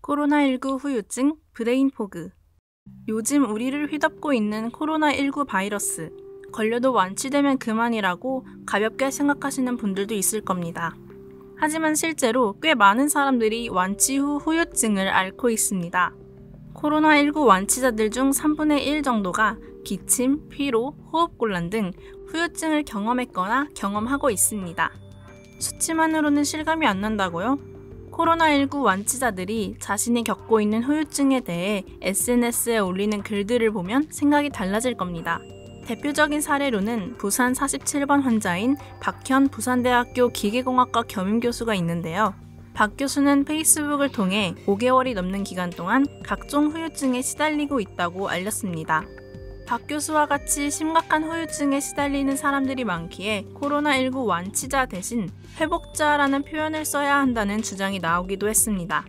코로나19 후유증, 브레인 포그. 요즘 우리를 휘덮고 있는 코로나19 바이러스. 걸려도 완치되면 그만이라고 가볍게 생각하시는 분들도 있을 겁니다. 하지만 실제로 꽤 많은 사람들이 완치 후 후유증을 앓고 있습니다. 코로나19 완치자들 중 3분의 1 정도가 기침, 피로, 호흡곤란 등 후유증을 경험했거나 경험하고 있습니다. 수치만으로는 실감이 안 난다고요? 코로나19 완치자들이 자신이 겪고 있는 후유증에 대해 SNS에 올리는 글들을 보면 생각이 달라질 겁니다. 대표적인 사례로는 부산 47번 환자인 박현 부산대학교 기계공학과 겸임교수가 있는데요. 박 교수는 페이스북을 통해 5개월이 넘는 기간 동안 각종 후유증에 시달리고 있다고 알렸습니다. 박 교수와 같이 심각한 후유증에 시달리는 사람들이 많기에 코로나19 완치자 대신 회복자라는 표현을 써야 한다는 주장이 나오기도 했습니다.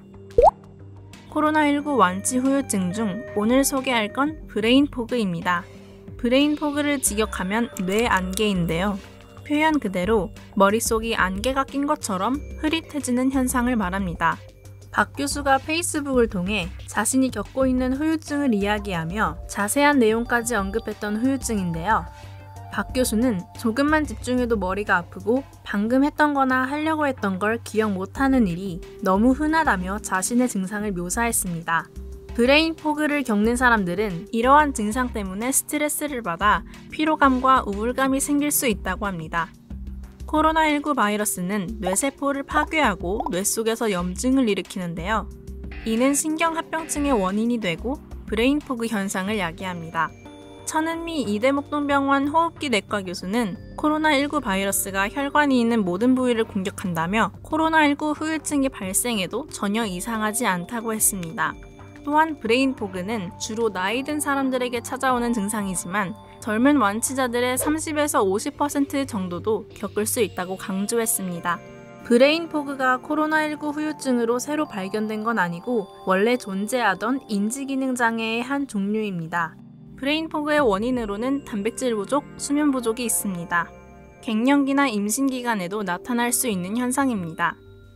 코로나19 완치 후유증 중 오늘 소개할 건 브레인 포그입니다. 브레인 포그를 직역하면 뇌 안개인데요. 표현 그대로 머릿속이 안개가 낀 것처럼 흐릿해지는 현상을 말합니다. 박 교수가 페이스북을 통해 자신이 겪고 있는 후유증을 이야기하며 자세한 내용까지 언급했던 후유증인데요. 박 교수는 조금만 집중해도 머리가 아프고 방금 했던 거나 하려고 했던 걸 기억 못하는 일이 너무 흔하다며 자신의 증상을 묘사했습니다. 브레인 포그를 겪는 사람들은 이러한 증상 때문에 스트레스를 받아 피로감과 우울감이 생길 수 있다고 합니다. 코로나19 바이러스는 뇌세포를 파괴하고 뇌 속에서 염증을 일으키는데요. 이는 신경합병증의 원인이 되고 브레인 포그 현상을 야기합니다. 천은미 이대목동병원 호흡기 내과 교수는 코로나19 바이러스가 혈관이 있는 모든 부위를 공격한다며 코로나19 후유증이 발생해도 전혀 이상하지 않다고 했습니다. 또한 브레인 포그는 주로 나이 든 사람들에게 찾아오는 증상이지만 젊은 완치자들의 30에서 50% 정도도 겪을 수 있다고 강조했습니다. 브레인 포그가 코로나19 후유증으로 새로 발견된 건 아니고 원래 존재하던 인지기능 장애의 한 종류입니다. 브레인 포그의 원인으로는 단백질 부족, 수면 부족이 있습니다. 갱년기나 임신 기간에도 나타날 수 있는 현상입니다.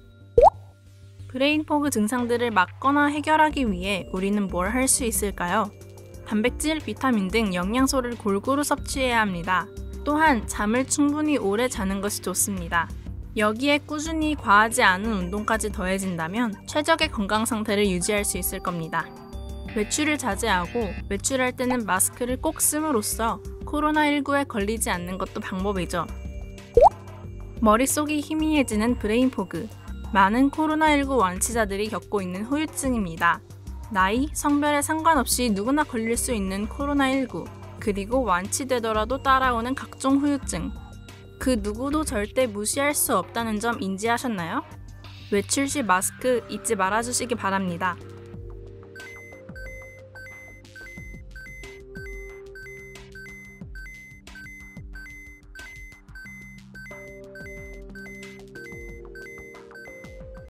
브레인 포그 증상들을 막거나 해결하기 위해 우리는 뭘 할 수 있을까요? 단백질, 비타민 등 영양소를 골고루 섭취해야 합니다. 또한 잠을 충분히 오래 자는 것이 좋습니다. 여기에 꾸준히 과하지 않은 운동까지 더해진다면 최적의 건강 상태를 유지할 수 있을 겁니다. 외출을 자제하고 외출할 때는 마스크를 꼭 씀으로써 코로나19에 걸리지 않는 것도 방법이죠. 머릿속이 희미해지는 브레인 포그. 많은 코로나19 완치자들이 겪고 있는 후유증입니다. 나이, 성별에 상관없이 누구나 걸릴 수 있는 코로나19, 그리고 완치되더라도 따라오는 각종 후유증. 그 누구도 절대 무시할 수 없다는 점 인지하셨나요? 외출 시 마스크 잊지 말아주시기 바랍니다.